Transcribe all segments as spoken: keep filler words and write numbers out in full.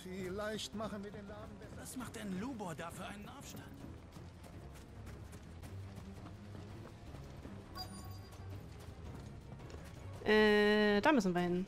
Vielleicht machen wir den Laden besser. Was macht denn Lubor da für einen Aufstand? Äh, da müssen wir hin.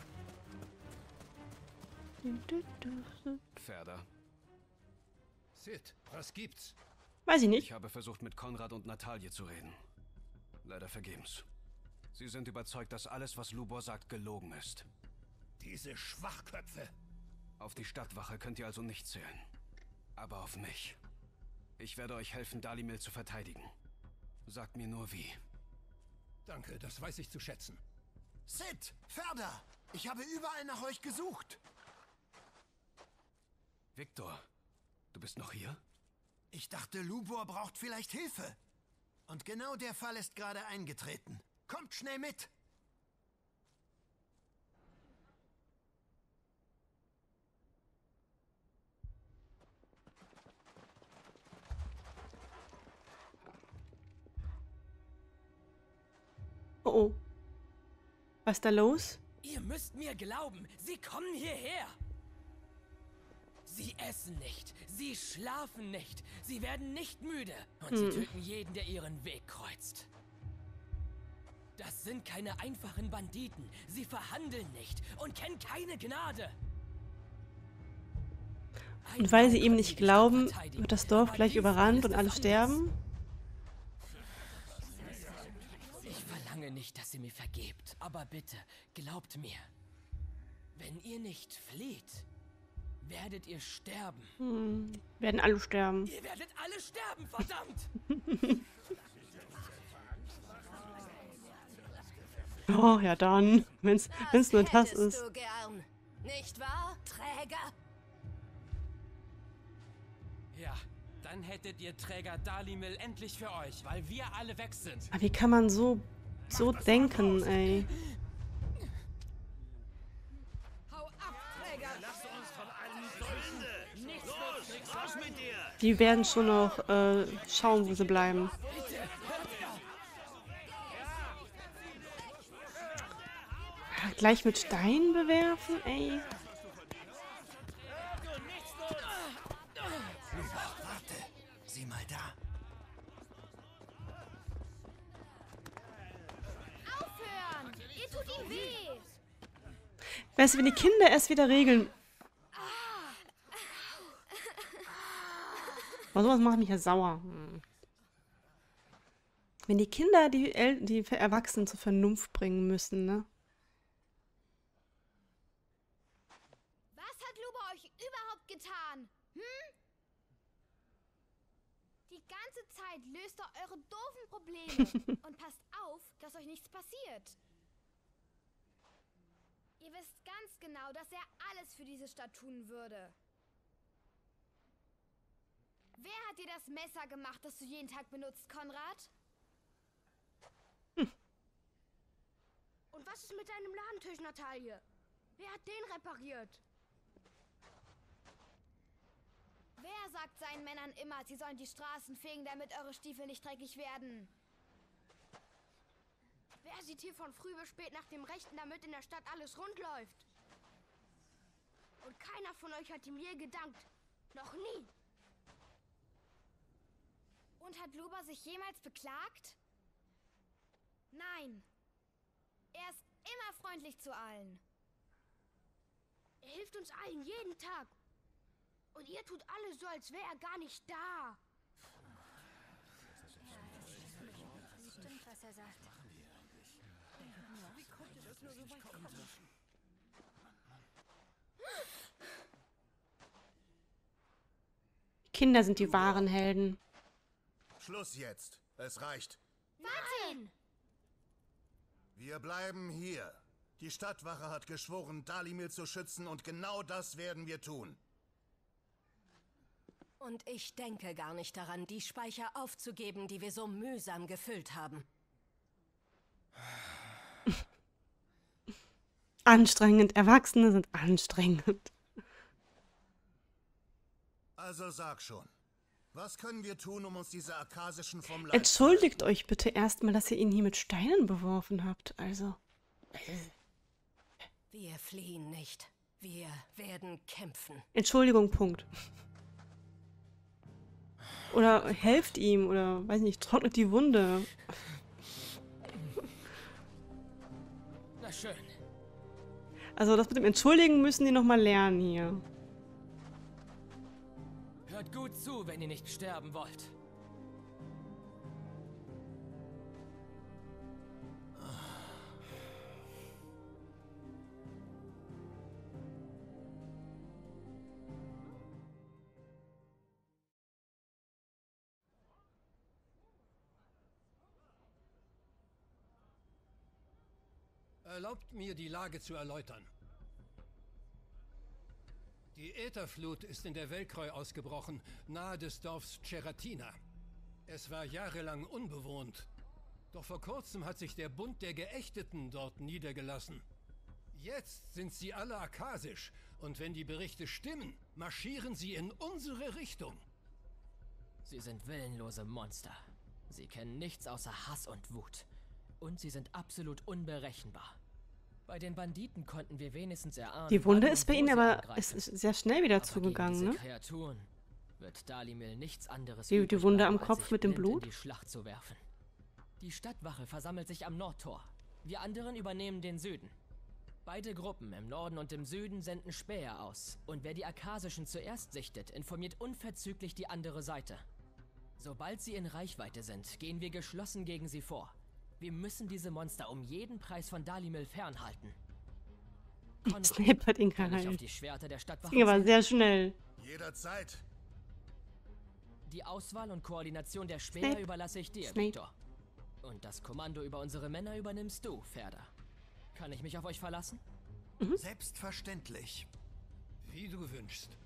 Ferda. Sid, was gibt's? Weiß ich nicht. Ich habe versucht, mit Konrad und Natalie zu reden. Leider vergebens. Sie sind überzeugt, dass alles, was Lubor sagt, gelogen ist. Diese Schwachköpfe. Auf die Stadtwache könnt ihr also nicht zählen. Aber auf mich. Ich werde euch helfen, Dalimil zu verteidigen. Sagt mir nur wie. Danke, das weiß ich zu schätzen. Sid! Ferda! Ich habe überall nach euch gesucht. Viktor, du bist noch hier? Ich dachte, Lubor braucht vielleicht Hilfe. Und genau der Fall ist gerade eingetreten. Kommt schnell mit! Oh oh. Was ist da los? Ihr müsst mir glauben, sie kommen hierher. Sie essen nicht, sie schlafen nicht, sie werden nicht müde und Hm. sie töten jeden, der ihren Weg kreuzt. Das sind keine einfachen Banditen, sie verhandeln nicht und kennen keine Gnade. Und weil sie ihm nicht glauben, wird das Dorf gleich überrannt und alle sterben? Ich verlange nicht, dass ihr mir vergebt, aber bitte, glaubt mir. Wenn ihr nicht flieht, werdet ihr sterben. Hm. Werden alle sterben. Ihr werdet alle sterben, verdammt! Oh, ja dann. Wenn's, wenn's nur das hättest ist. du gern. Nicht wahr, Träger? Ja, dann hättet ihr Träger Dalimil endlich für euch, weil wir alle weg sind. Aber wie kann man so, so denken, ey? Hau ab, Träger! Lass uns von allen Säulen. Los, raus mit dir. Die werden schon noch äh, schauen, wo sie bleiben. Ja, gleich mit Steinen bewerfen, ey. Warte, sieh mal da. Aufhören! Ihr tut ihm weh! Weißt du, wenn die Kinder erst wieder regeln. Aber sowas macht mich ja sauer. Hm. Wenn die Kinder die, El die Erwachsenen zur Vernunft bringen müssen, ne? Was hat Lubor euch überhaupt getan? Hm? Die ganze Zeit löst er eure doofen Probleme und passt auf, dass euch nichts passiert. Ihr wisst ganz genau, dass er alles für diese Stadt tun würde. Wer hat dir das Messer gemacht, das du jeden Tag benutzt, Konrad? Hm. Und was ist mit deinem Ladentisch, Natalie? Wer hat den repariert? Wer sagt seinen Männern immer, sie sollen die Straßen fegen, damit eure Stiefel nicht dreckig werden? Wer sieht hier von früh bis spät nach dem Rechten, damit in der Stadt alles rund läuft? Und keiner von euch hat ihm je gedankt. Noch nie. Und hat Lubor sich jemals beklagt? Nein. Er ist immer freundlich zu allen. Er hilft uns allen jeden Tag. Und ihr tut alles so, als wäre er gar nicht da. Stimmt, was er sagt. Wie konnte das nur so weit kommen? Kinder sind die wahren Helden. Schluss jetzt. Es reicht. Nein! Wir bleiben hier. Die Stadtwache hat geschworen, Dalimil zu schützen und genau das werden wir tun. Und ich denke gar nicht daran, die Speicher aufzugeben, die wir so mühsam gefüllt haben. Anstrengend. Erwachsene sind anstrengend. Also sag schon. Was können wir tun, um uns diese Arkasischen vom Leib... Entschuldigt euch bitte erstmal, dass ihr ihn hier mit Steinen beworfen habt. Also. Wir fliehen nicht. Wir werden kämpfen. Entschuldigung, Punkt. Oder helft ihm, oder, weiß nicht, trocknet die Wunde. Na schön. Also das mit dem Entschuldigen müssen die nochmal lernen hier. Hört gut zu, wenn ihr nicht sterben wollt. Erlaubt mir, die Lage zu erläutern. Die Ätherflut ist in der Velkroi ausgebrochen, nahe des Dorfs Ceratina. Es war jahrelang unbewohnt. Doch vor kurzem hat sich der Bund der Geächteten dort niedergelassen. Jetzt sind sie alle akasisch, und wenn die Berichte stimmen, marschieren sie in unsere Richtung. Sie sind willenlose Monster. Sie kennen nichts außer Hass und Wut. Und sie sind absolut unberechenbar. Bei den Banditen konnten wir wenigstens erahnen... Die Wunde ist bei ihnen aber es ist sehr schnell wieder zugegangen, ne? Kreaturen wird Dalimil nichts anderes Die, die Wunde am bleiben, Kopf mit dem Blut? In die Schlacht zu werfen. Die Stadtwache versammelt sich am Nordtor. Wir anderen übernehmen den Süden. Beide Gruppen im Norden und im Süden senden Späher aus. Und wer die Akasischen zuerst sichtet, informiert unverzüglich die andere Seite. Sobald sie in Reichweite sind, gehen wir geschlossen gegen sie vor. Wir müssen diese Monster um jeden Preis von Dalimil fernhalten. Snape hat ihn Kann ich gehalten. auf die Schwerter der Stadtwache Das ging aber zählen? sehr schnell. Jederzeit. Die Auswahl und Koordination der Späher Snape. überlasse ich dir, Snape. Victor. Und das Kommando über unsere Männer übernimmst du, Ferda. Kann ich mich auf euch verlassen? Mhm. Selbstverständlich. Wie du wünschst.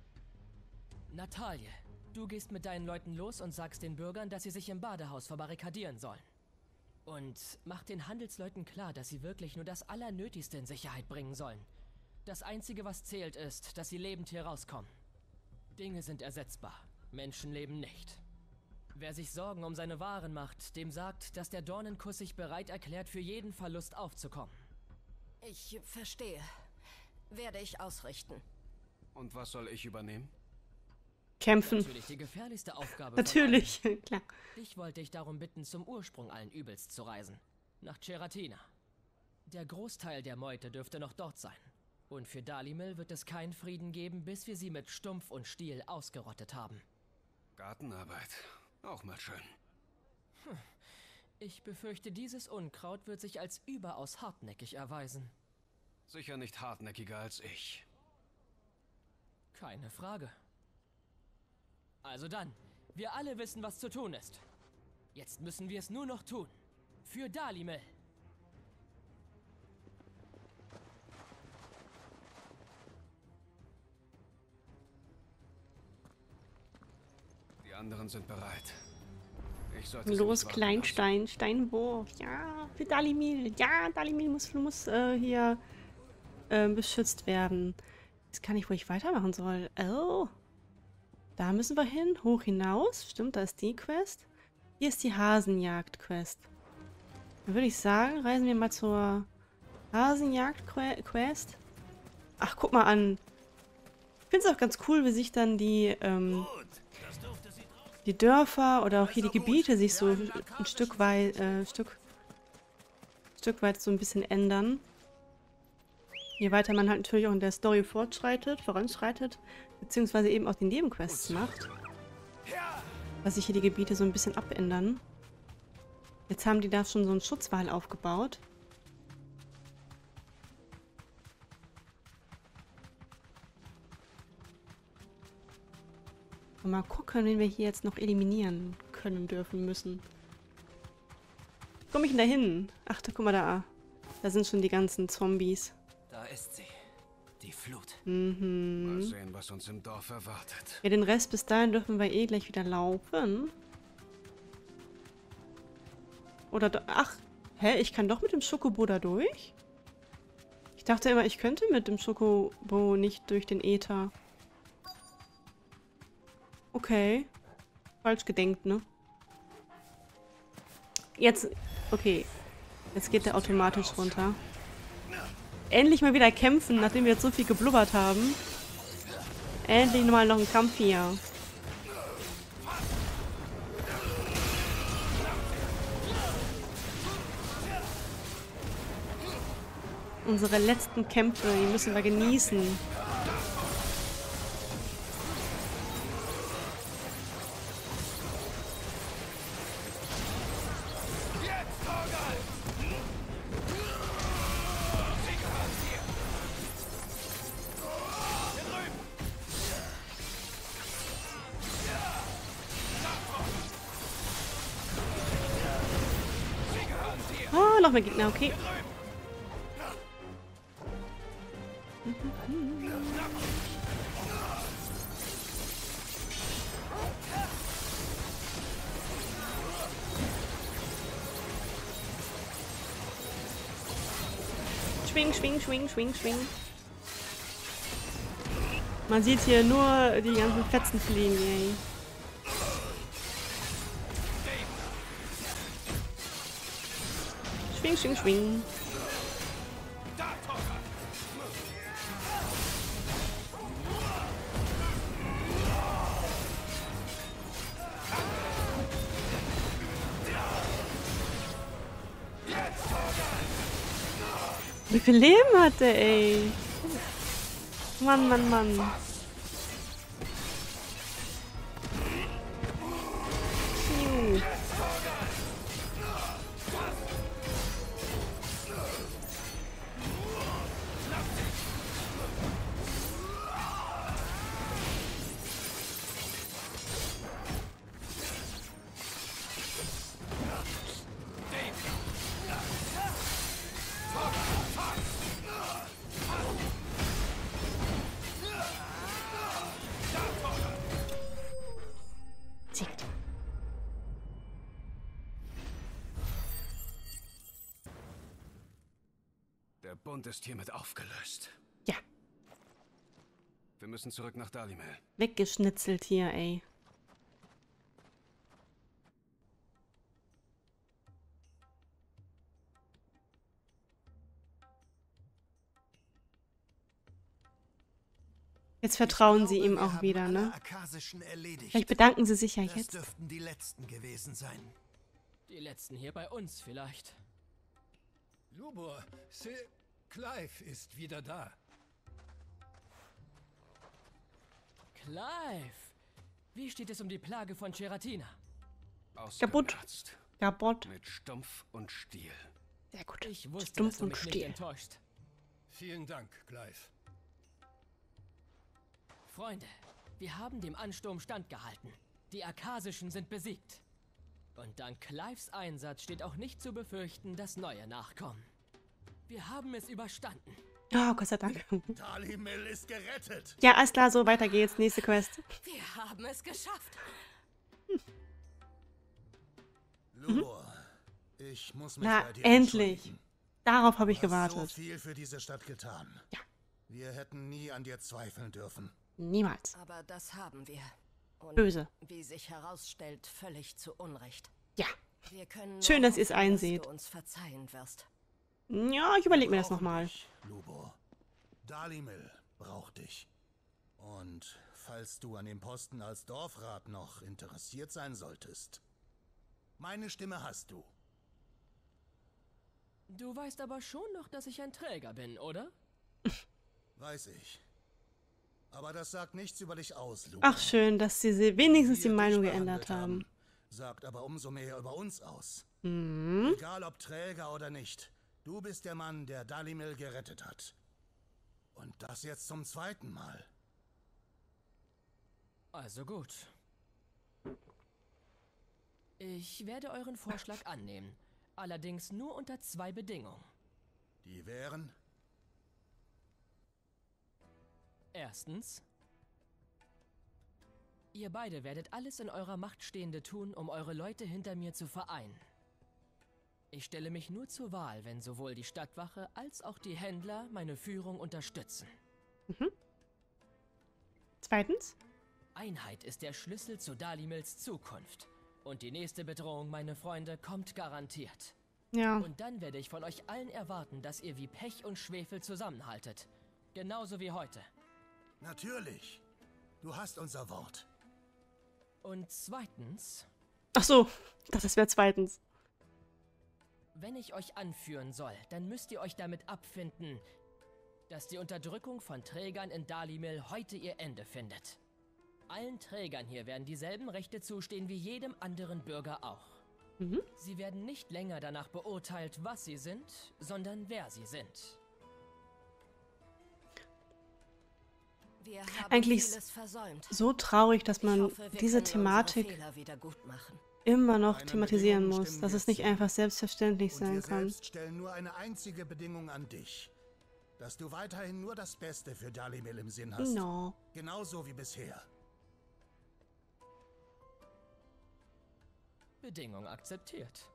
Natalie, du gehst mit deinen Leuten los und sagst den Bürgern, dass sie sich im Badehaus verbarrikadieren sollen. Und mach den Handelsleuten klar, dass sie wirklich nur das Allernötigste in Sicherheit bringen sollen. Das Einzige, was zählt, ist, dass sie lebend hier rauskommen. Dinge sind ersetzbar, Menschenleben nicht. Wer sich Sorgen um seine Waren macht, dem sagt, dass der Dornenkuss sich bereit erklärt, für jeden Verlust aufzukommen. Ich verstehe. Werde ich ausrichten. Und was soll ich übernehmen? Kämpfen. Natürlich die gefährlichste Aufgabe. Natürlich, von allen. klar. Ich wollte dich darum bitten, zum Ursprung allen Übels zu reisen. Nach Ceratina. Der Großteil der Meute dürfte noch dort sein. Und für Dalimil wird es keinen Frieden geben, bis wir sie mit Stumpf und Stiel ausgerottet haben. Gartenarbeit. Auch mal schön. Hm. Ich befürchte, dieses Unkraut wird sich als überaus hartnäckig erweisen. Sicher nicht hartnäckiger als ich. Keine Frage. Also dann, wir alle wissen, was zu tun ist. Jetzt müssen wir es nur noch tun. Für Dalimil. Die anderen sind bereit. Ich sollte sie Los, nicht warten Kleinstein, Steinwurf. Ja, für Dalimil. Ja, Dalimil muss, muss äh, hier äh, beschützt werden. Ich weiß gar nicht, wo ich weitermachen soll. Oh. Da müssen wir hin. Hoch hinaus. Stimmt, da ist die Quest. Hier ist die Hasenjagd-Quest. Dann würde ich sagen, reisen wir mal zur Hasenjagd-Quest. Ach, guck mal an. Ich finde es auch ganz cool, wie sich dann die, ähm, die Dörfer oder auch hier die Gebiete sich so ein Stück weit, äh, Stück, Stück weit so ein bisschen ändern. Je weiter man halt natürlich auch in der Story fortschreitet, voranschreitet, beziehungsweise eben auch die Nebenquests macht. Was sich hier die Gebiete so ein bisschen abändern. Jetzt haben die da schon so einen Schutzwall aufgebaut. Und mal gucken, wen wir hier jetzt noch eliminieren können, dürfen, müssen. Wie komme ich denn da hin? Ach, da, guck mal da. Da sind schon die ganzen Zombies. Da ist sie. Die Flut. Mhm. Mal sehen, was uns im Dorf erwartet. Ja, den Rest bis dahin dürfen wir eh gleich wieder laufen. Oder, do- ach, hä, ich kann doch mit dem Schokobo da durch? Ich dachte immer, ich könnte mit dem Schokobo nicht durch den Äther. Okay. Falsch gedenkt, ne? Jetzt, okay. Jetzt geht der automatisch runter. endlich mal wieder kämpfen, nachdem wir jetzt so viel geblubbert haben. Endlich mal noch ein Kampf hier. Unsere letzten Kämpfe, die müssen wir genießen. Oh, noch mehr Gegner, okay. Schwing, schwing, schwing, schwing, schwing. Man sieht hier nur die ganzen Fetzen fliegen, ey. Schwing, schwing, schwing. Wie viel Leben hat der, ey? Mann, Mann, Mann. Juh. Der Bund ist hiermit aufgelöst. Ja. Wir müssen zurück nach Dalimil. Weggeschnitzelt hier, ey. Jetzt vertrauen sie ihm auch wieder, ne? Vielleicht bedanken sie sich ja jetzt. Das dürften die letzten gewesen sein. Die letzten hier bei uns vielleicht. Lubor, Sil Clive ist wieder da. Clive! Wie steht es um die Plage von Cheratina? Kaputt. Kaputt. Mit Stumpf und Stiel. Sehr gut. Ich wusste, Stumpf dass du und mich Stiel. nicht enttäuscht. Vielen Dank, Clive. Freunde, wir haben dem Ansturm standgehalten. Die Akasischen sind besiegt. Und dank Clives Einsatz steht auch nicht zu befürchten, dass neue nachkommen. Wir haben es überstanden. Oh, Gott sei Dank. Dalimil ist gerettet. Ja, alles klar, so, weiter geht's. Nächste Quest. Wir haben es geschafft. Lubor, ich muss mich Na, bei dir endlich. entschuldigen. Darauf habe ich Du hast gewartet. so viel für diese Stadt getan. Ja. Wir hätten nie an dir zweifeln dürfen. Niemals. Aber das haben wir. Und Böse. wie sich herausstellt, völlig zu Unrecht. Ja. Wir können Schön, nur dass ihr es hoffen, einseht. Dass du uns verzeihen wirst. Ja, ich überlege mir das Brauchen nochmal. dich, Lubor. Dalimil braucht dich. Und falls du an dem Posten als Dorfrat noch interessiert sein solltest, meine Stimme hast du. Du weißt aber schon noch, dass ich ein Träger bin, oder? Weiß ich. Aber das sagt nichts über dich aus, Lubor. Ach, schön, dass sie sie wenigstens die Wie wir Meinung dich geändert behandelt haben. Sagt aber umso mehr über uns aus. Mhm. Egal ob Träger oder nicht, du bist der Mann, der Dalimil gerettet hat. Und das jetzt zum zweiten Mal. Also gut. Ich werde euren Vorschlag annehmen. Allerdings nur unter zwei Bedingungen. Die wären? Erstens, ihr beide werdet alles in eurer Macht Stehende tun, um eure Leute hinter mir zu vereinen. Ich stelle mich nur zur Wahl, wenn sowohl die Stadtwache als auch die Händler meine Führung unterstützen. Mhm. Zweitens? Einheit ist der Schlüssel zu Dalimils Zukunft. Und die nächste Bedrohung, meine Freunde, kommt garantiert. Ja. Und dann werde ich von euch allen erwarten, dass ihr wie Pech und Schwefel zusammenhaltet. Genauso wie heute. Natürlich. Du hast unser Wort. Und zweitens... Ach so, ich dachte, das wäre zweitens. Wenn ich euch anführen soll, dann müsst ihr euch damit abfinden, dass die Unterdrückung von Trägern in Dalimil heute ihr Ende findet. Allen Trägern hier werden dieselben Rechte zustehen wie jedem anderen Bürger auch. Mhm. Sie werden nicht länger danach beurteilt, was sie sind, sondern wer sie sind. Wir haben Eigentlich vieles versäumt. so traurig, dass man Ich hoffe, wir diese können Thematik unsere Fehler wieder gut machen. immer noch Deine thematisieren Bedingungen muss, stimmen dass wir es nicht zu. einfach selbstverständlich Und sein wir kann. selbst stellen nur eine einzige Bedingung an dich. Dass du weiterhin nur das Beste für Dalimil im Sinn hast. No. Genauso wie bisher. Bedingung akzeptiert.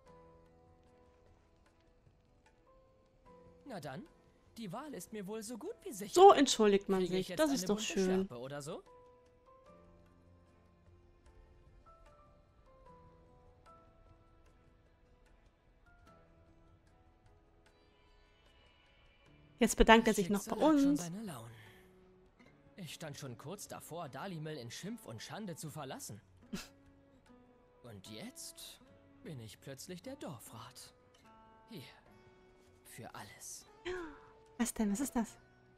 Na dann, die Wahl ist mir wohl so gut wie sicher. So entschuldigt man Kriege ich sich. jetzt Das eine ist doch bunte schön. Schärpe oder so? Jetzt bedankt er Das sich noch bei Schicksal hat schon uns. seine Launen. Jetzt bedankt er sich noch Schicksal bei hat schon uns. seine Launen. Ich stand schon kurz davor, Dalimil in Schimpf und Schande zu verlassen. Und jetzt bin ich plötzlich der Dorfrat. Hier. Für alles. Was denn? Was ist das?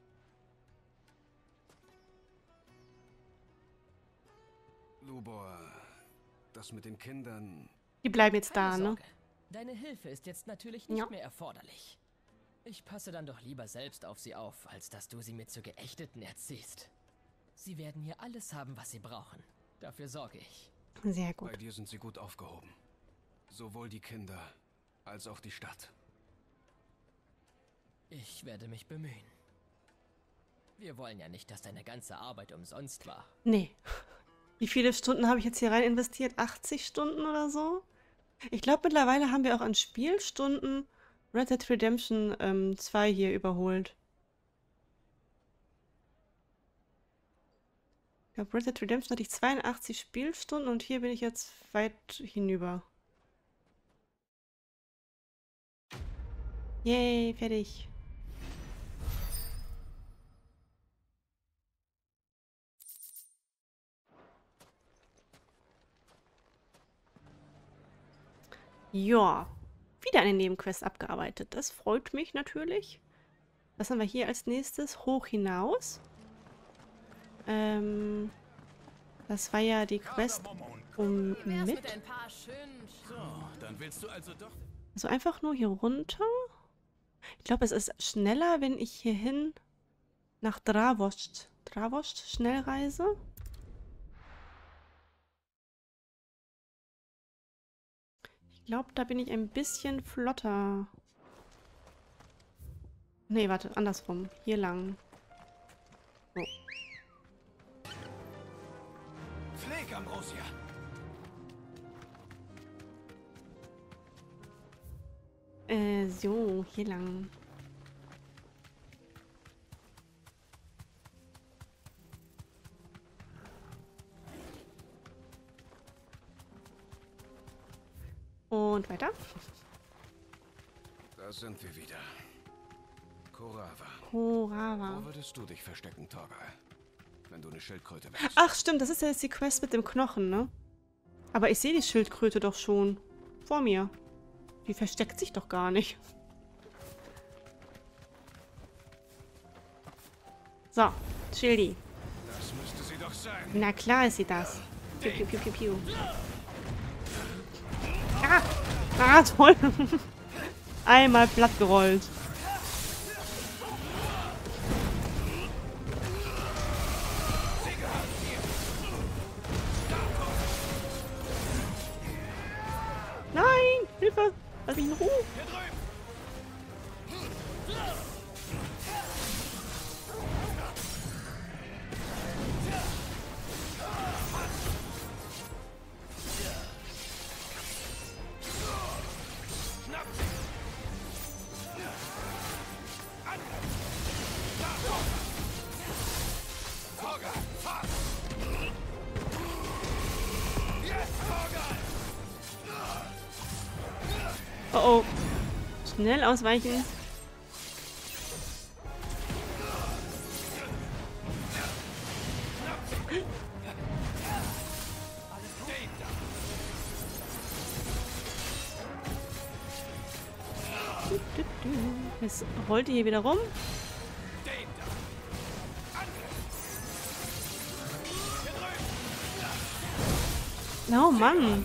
Lubor, das mit den Kindern... Die bleiben jetzt Keine da, ne? Sorge. Deine Hilfe ist jetzt natürlich nicht Ja. mehr erforderlich. Ich passe dann doch lieber selbst auf sie auf, als dass du sie mir zu Geächteten erziehst. Sie werden hier alles haben, was sie brauchen. Dafür sorge ich. Sehr gut. Bei dir sind sie gut aufgehoben. Sowohl die Kinder als auch die Stadt. Ich werde mich bemühen. Wir wollen ja nicht, dass deine ganze Arbeit umsonst war. Nee. Wie viele Stunden habe ich jetzt hier rein investiert? achtzig Stunden oder so? Ich glaube, mittlerweile haben wir auch an Spielstunden Red Dead Redemption ähm, zwei hier überholt. Ich glaube, Red Dead Redemption hatte ich zweiundachtzig Spielstunden und hier bin ich jetzt weit hinüber. Yay, fertig. Ja, wieder eine Nebenquest abgearbeitet. Das freut mich natürlich. Was haben wir hier als nächstes? Hoch hinaus. Ähm, das war ja die Quest um mit. So, dann willst du also doch... Also einfach nur hier runter. Ich glaube, es ist schneller, wenn ich hierhin nach Dravost, Dravost schnell reise. Ich glaube, da bin ich ein bisschen flotter. Nee, warte, andersrum. Hier lang. So. Pfleg, Ambrosia! Äh, so, hier lang. Und weiter. Da sind wir wieder. Korava. Korava. Wo würdest du dich verstecken, Torgal? Wenn du eine Schildkröte wärst. Ach, stimmt, das ist ja jetzt die Quest mit dem Knochen, ne? Aber ich sehe die Schildkröte doch schon. Vor mir. Die versteckt sich doch gar nicht. So, Schildi. Das müsste sie doch sein. Na klar ist sie das. Piu, piu, piu, piu, piu. Ah, ah toll. Einmal platt gerollt. Nein, Hilfe. Lass mich in Ruhe. Oh oh. Schnell ausweichen. Jetzt rollt ihr hier wieder rum. Oh Mann.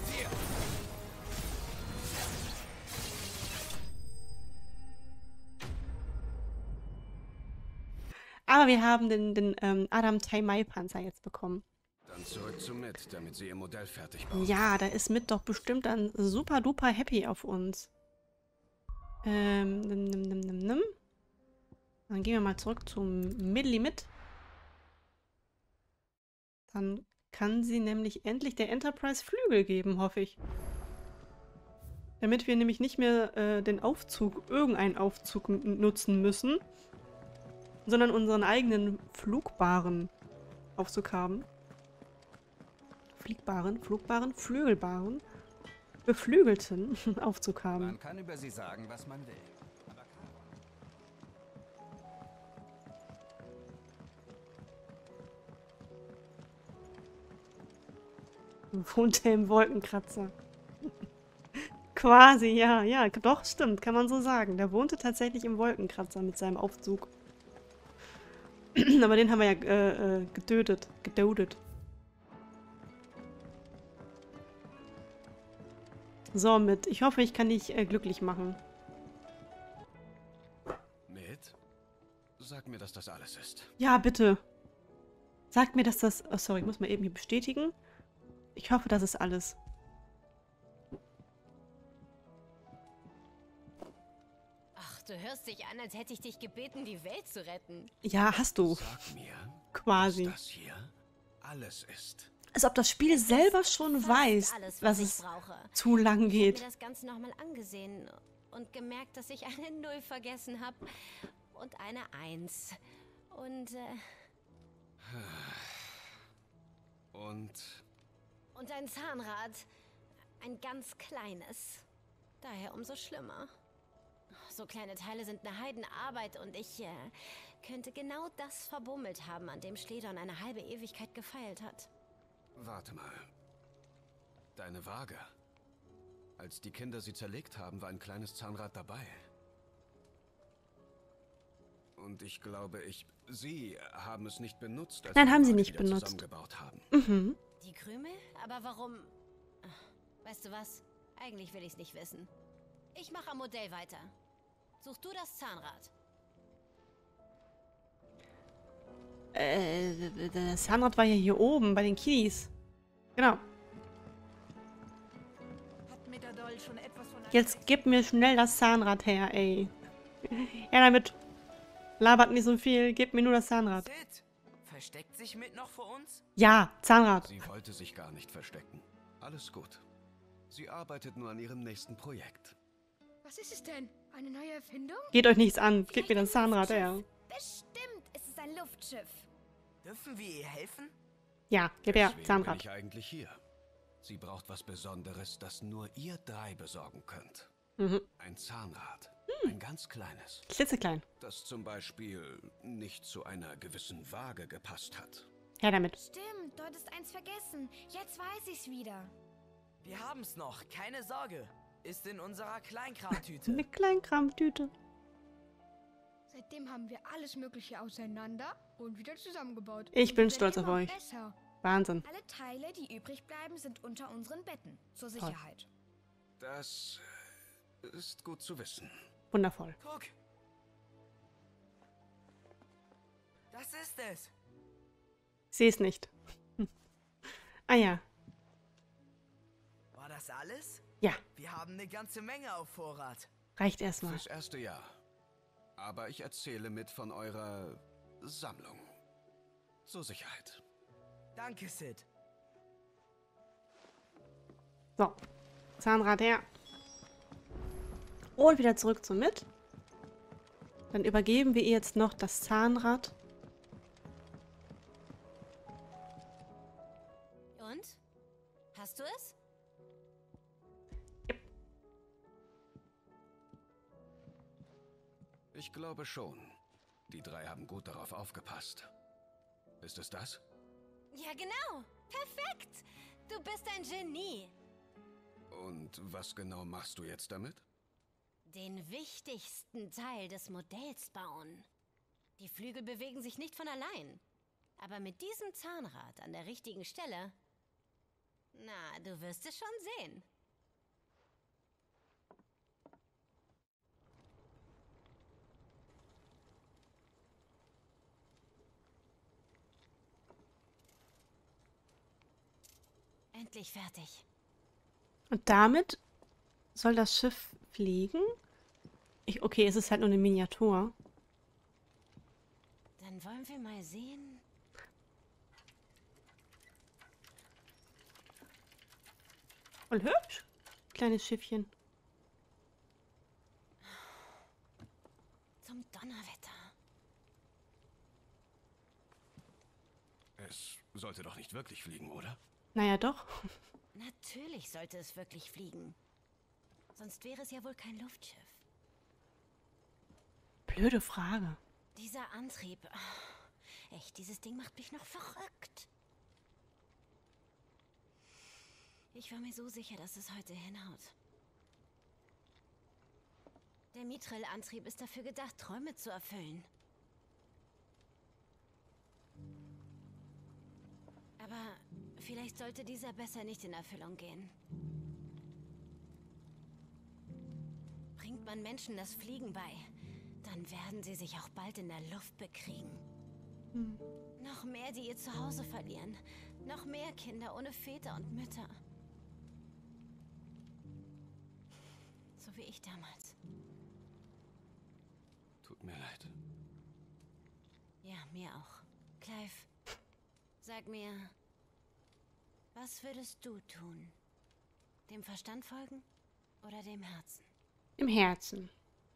Aber wir haben den, den ähm, Adam Taimai Panzer jetzt bekommen. Dann zurück zu Mit, damit sie ihr Modell fertig baut. Ja, da ist Mit doch bestimmt dann super duper happy auf uns. Ähm, nimm, nimm, nimm, nimm, nimm. Dann gehen wir mal zurück zum Middly Mit. Dann kann sie nämlich endlich der Enterprise Flügel geben, hoffe ich. Damit wir nämlich nicht mehr äh, den Aufzug, irgendeinen Aufzug nutzen müssen, sondern unseren eigenen flugbaren Aufzug haben. Fliegbaren, flugbaren, flügelbaren, beflügelten Aufzug haben. Man kann über sie sagen, was man will. Wohnt er im Wolkenkratzer? Quasi, ja, ja, doch, stimmt, kann man so sagen. Der wohnte tatsächlich im Wolkenkratzer mit seinem Aufzug. Aber den haben wir ja äh, äh, getötet, gedodet. So, Mit. Ich hoffe, ich kann dich äh, glücklich machen. Mit? Sag mir, dass das alles ist. Ja, bitte. Sag mir, dass das... Oh, sorry, ich muss mal eben hier bestätigen. Ich hoffe, das ist alles. Ach, du hörst dich an, als hätte ich dich gebeten, die Welt zu retten. Ja, hast du. Sag mir, quasi. dass das hier alles ist. Als ob das Spiel selber schon weiß, alles, was was es ich brauche. zu lang Ich habe geht. mir das Ganze nochmal angesehen und gemerkt, dass ich eine Null vergessen habe und eine Eins. Und, äh... Und... Und ein Zahnrad. Ein ganz kleines. Daher umso schlimmer. So kleine Teile sind eine Heidenarbeit und ich äh, könnte genau das verbummelt haben, an dem Schledorn eine halbe Ewigkeit gefeilt hat. Warte mal. Deine Waage. Als die Kinder sie zerlegt haben, war ein kleines Zahnrad dabei. Und ich glaube, ich... Sie haben es nicht benutzt, als Nein, wir haben sie Waage nicht wieder benutzt. zusammengebaut haben. Mhm. Die Krümel? Aber warum... Weißt du was? Eigentlich will ich es nicht wissen. Ich mache am Modell weiter. Such du das Zahnrad. Äh, das Zahnrad war ja hier oben bei den Kiddies. Genau. Hat Megadol schon etwas von Jetzt gib mir schnell das Zahnrad her, ey. Ja, damit labert nicht so viel. Gib mir nur das Zahnrad. Sid, versteckt sich Mit noch vor uns? Ja, Zahnrad. Sie wollte sich gar nicht verstecken. Alles gut. Sie arbeitet nur an ihrem nächsten Projekt. Was ist es denn? Eine neue Erfindung? Geht euch nichts an. Gib mir das Zahnrad her. Bestimmt ist es ein Luftschiff. Dürfen wir ihr helfen? Ja, gib her, Deswegen bin Zahnrad. ich eigentlich hier. Sie braucht was Besonderes, das nur ihr drei besorgen könnt. Mhm. Ein Zahnrad. Hm. Ein ganz kleines. Klitzeklein. Das zum Beispiel nicht zu einer gewissen Waage gepasst hat. Her damit. Stimmt, dort ist eins vergessen. Jetzt weiß ich's wieder. Wir haben's noch, keine Sorge. Ist in unserer Kleinkramtüte. Eine Kleinkramtüte. Seitdem haben wir alles Mögliche auseinander und wieder zusammengebaut. Ich Und bin wir stolz werden auf immer euch. besser. Wahnsinn. Alle Teile, die übrig bleiben, sind unter unseren Betten. Zur Sicherheit. Das ist gut zu wissen. Wundervoll. Guck. Das ist es. Ich sehe es nicht. Hm. Ah ja. War das alles? Ja. Wir haben eine ganze Menge auf Vorrat. Reicht erstmal. Fürs erste Jahr. Aber ich erzähle mit von eurer Sammlung. Zur Sicherheit. Danke, Sid. So. Zahnrad her. Und wieder zurück zum Mit. Dann übergeben wir ihr jetzt noch das Zahnrad. Und? Hast du es? Ich glaube schon. Die drei haben gut darauf aufgepasst. Ist es das? Ja, genau. Perfekt. Du bist ein Genie. Und was genau machst du jetzt damit? Den wichtigsten Teil des Modells bauen. Die Flügel bewegen sich nicht von allein. Aber mit diesem Zahnrad an der richtigen Stelle... Na, du wirst es schon sehen. Endlich fertig. Und damit soll das Schiff fliegen? Ich, okay, es ist halt nur eine Miniatur. Dann wollen wir mal sehen. Und hübsch. Kleines Schiffchen. Zum Donnerwetter. Es sollte doch nicht wirklich fliegen, oder? Naja, doch. Natürlich sollte es wirklich fliegen. Sonst wäre es ja wohl kein Luftschiff. Blöde Frage. Dieser Antrieb. Oh, echt, dieses Ding macht mich noch verrückt. Ich war mir so sicher, dass es heute hinhaut. Der Mithril-Antrieb ist dafür gedacht, Träume zu erfüllen. Aber vielleicht sollte dieser besser nicht in Erfüllung gehen. Bringt man Menschen das Fliegen bei, dann werden sie sich auch bald in der Luft bekriegen. Hm. Noch mehr, die ihr Zuhause verlieren. Noch mehr Kinder ohne Väter und Mütter. So wie ich damals. Tut mir leid. Ja, mir auch. Clive, sag mir, was würdest du tun? Dem Verstand folgen oder dem Herzen? Im Herzen.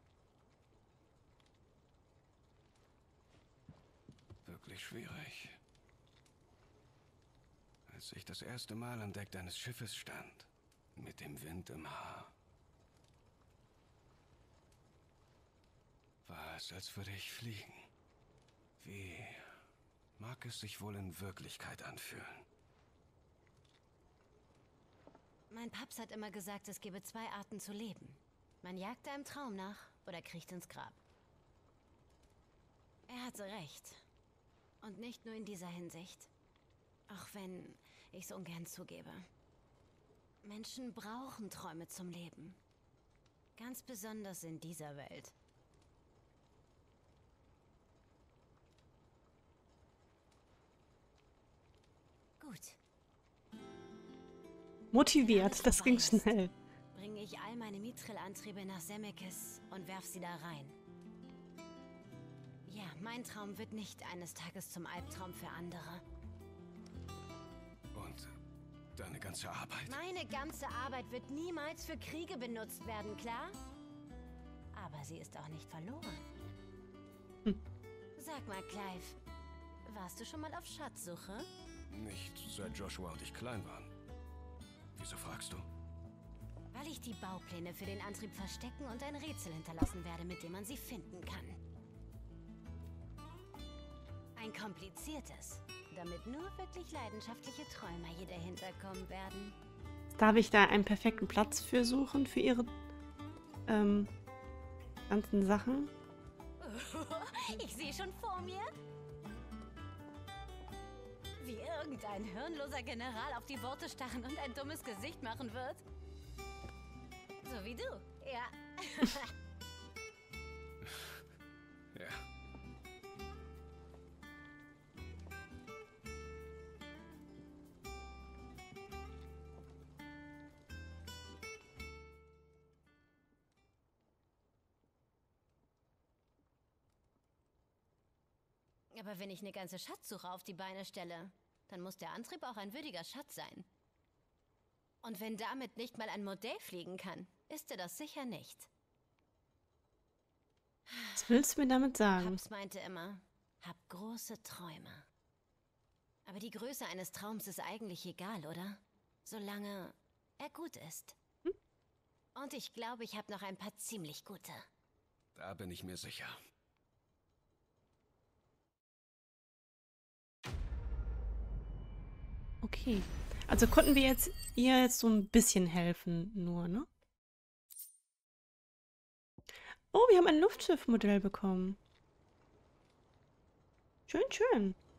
Wirklich schwierig. Als ich das erste Mal an Deck deines Schiffes stand, mit dem Wind im Haar, war es, als würde ich fliegen. Wie mag es sich wohl in Wirklichkeit anfühlen? Mein Paps hat immer gesagt, es gebe zwei Arten zu leben. Man jagt einem Traum nach oder kriecht ins Grab. Er hatte recht. Und nicht nur in dieser Hinsicht. Auch wenn ich es ungern zugebe. Menschen brauchen Träume zum Leben. Ganz besonders in dieser Welt. Gut. Motiviert, das ging schnell. Bringe ich all meine Mithril-Antriebe nach Semekis und werf sie da rein. Ja, mein Traum wird nicht eines Tages zum Albtraum für andere. Und deine ganze Arbeit? Meine ganze Arbeit wird niemals für Kriege benutzt werden, klar? Aber sie ist auch nicht verloren. Hm. Sag mal, Clive, warst du schon mal auf Schatzsuche? Nicht seit Joshua und ich klein waren. Wieso fragst du? Weil ich die Baupläne für den Antrieb verstecken und ein Rätsel hinterlassen werde, mit dem man sie finden kann. Ein kompliziertes, damit nur wirklich leidenschaftliche Träumer hier dahinter kommen werden. Darf ich da einen perfekten Platz für suchen, für ihre ähm, ganzen Sachen? Ich sehe schon vor mir, wie irgendein hirnloser General auf die Worte starren und ein dummes Gesicht machen wird. So wie du, ja. Ja. Aber wenn ich eine ganze Schatzsuche auf die Beine stelle, dann muss der Antrieb auch ein würdiger Schatz sein. Und wenn damit nicht mal ein Modell fliegen kann, ist er das sicher nicht. Was willst du mir damit sagen? Paps meinte immer, hab große Träume. Aber die Größe eines Traums ist eigentlich egal, oder? Solange er gut ist. Hm? Und ich glaube, ich habe noch ein paar ziemlich gute. Da bin ich mir sicher. Okay. Also konnten wir jetzt ihr jetzt so ein bisschen helfen, nur, ne? Oh, wir haben ein Luftschiffmodell bekommen. Schön, schön.